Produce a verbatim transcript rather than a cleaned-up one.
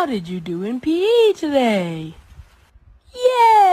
How did you do in P E today? Yay!